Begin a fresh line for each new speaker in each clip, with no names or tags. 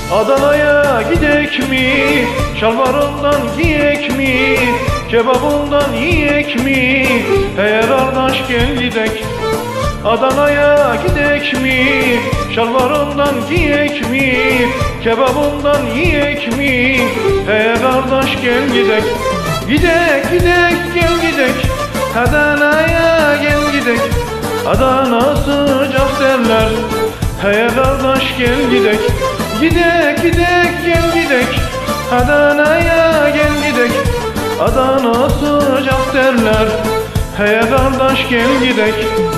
Adana'ya gidek mi? Şalvarından giyek mi? Kebabından yiyek mi? Hey kardeş gel gidek. Adana'ya gidek mi? Şalvarından giyek mi? Kebabından yiyek mi? Hey kardeş gel gidek. Gidek gidek gel gidek. Adana'ya gel gidek. Adana sıcak derler. Hey kardeş gel gidek. Gidek gidek gel gidek. Adana'ya gel gidek. Adana sıcak derler. Hey kardeş gel gidek.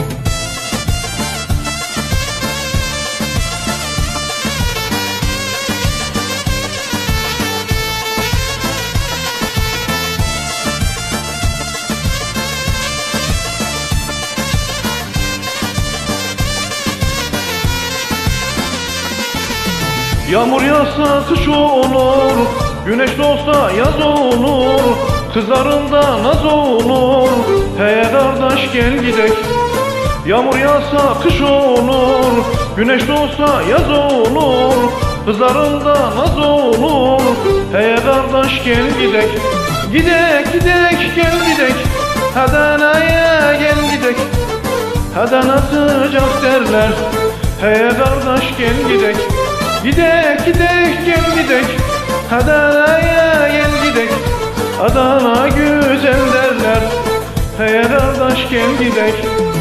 Yağmur yağsa kış olur, güneş doğsa yaz olur, kızlarında naz olur. Hey kardeş gel gidek. Yağmur yağsa kış olur, güneş doğsa yaz olur, kızlarında naz olur. Hey kardeş gel gidek. Gidek gidek gel gidek. Adana'ya gel gidek. Adana sıcak derler. Hey kardeş gel gidek. Gidek gidek gel gidek. Adana'ya gel gidek. Adana güzel derler. Hey kardeş gel gidek.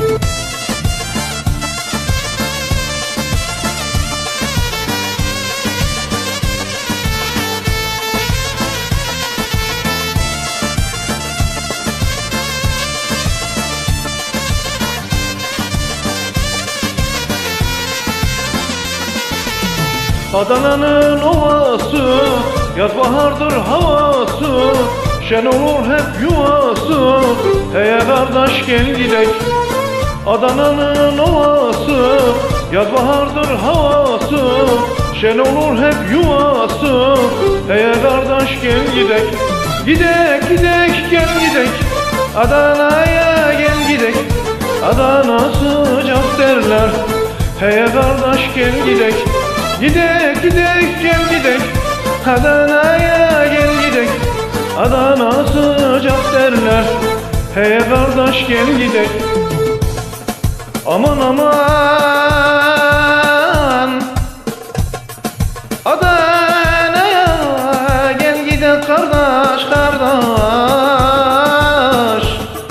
Adana'nın ovası, yaz bahardır havası, şen olur hep yuvası. Hey kardeş gel gidek. Adana'nın ovası, yaz bahardır havası, şen olur hep yuvası. Hey kardeş gel gidek. Gidek gidek gel gidek. Adana'ya gel gidek. Adana sıcak derler. Hey kardeş gel gidek. Gidek gidek gel gidek. Adana'ya gel gidek. Adana sıcak derler. Hey kardeş gel gidek. Aman aman, Adana'ya gel gidek kardeş kardeş.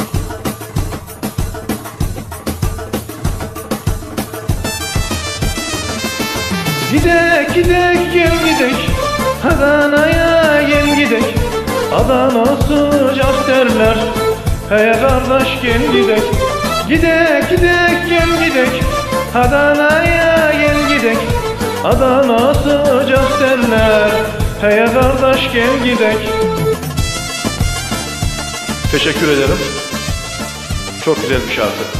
Gidek gidek gel gidek. Adana'ya gel gidek. Adana sıcak derler. Hey kardeş gel gidek. Gidek gidek gel gidek. Adana'ya gel gidek. Adana sıcak derler. Hey kardeş gel gidek.
Teşekkür ederim. Çok güzel bir şarkı.